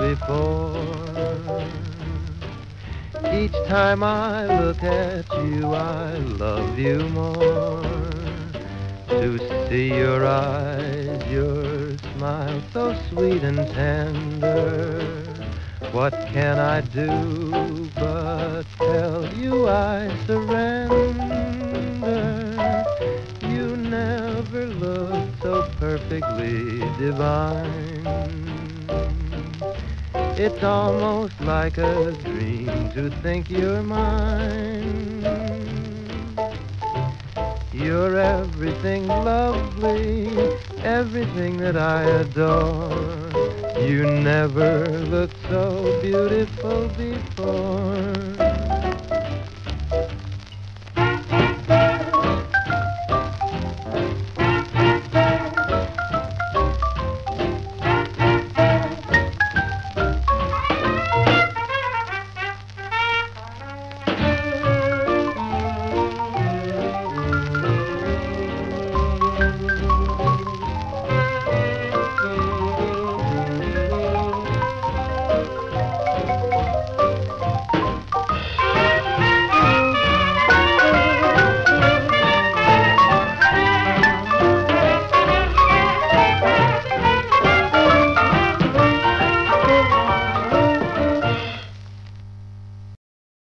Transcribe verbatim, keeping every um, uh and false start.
before. Each time I look at you, I love you more. To see your eyes, your smile so sweet and tender, what can I do but tell you I surrender? You never looked so perfectly divine. It's almost like a dream to think you're mine. You're everything lovely, everything that I adore. You never looked so beautiful before.